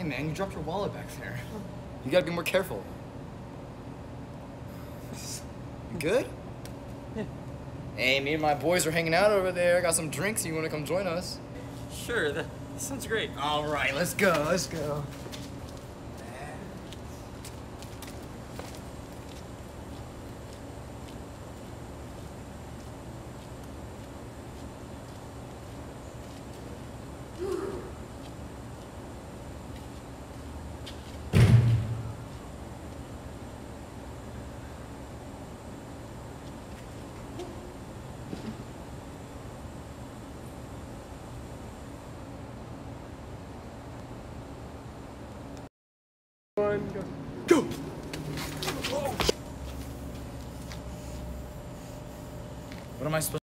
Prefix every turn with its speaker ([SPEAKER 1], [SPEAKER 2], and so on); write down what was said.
[SPEAKER 1] man, you dropped your wallet back there.
[SPEAKER 2] You gotta be more careful. You good?
[SPEAKER 3] Yeah.
[SPEAKER 2] Hey, me and my boys are hanging out over there. Got some drinks. You wanna come join us?
[SPEAKER 3] Sure, that sounds great.
[SPEAKER 1] All right, let's go, let's go.
[SPEAKER 2] Go! What am I supposed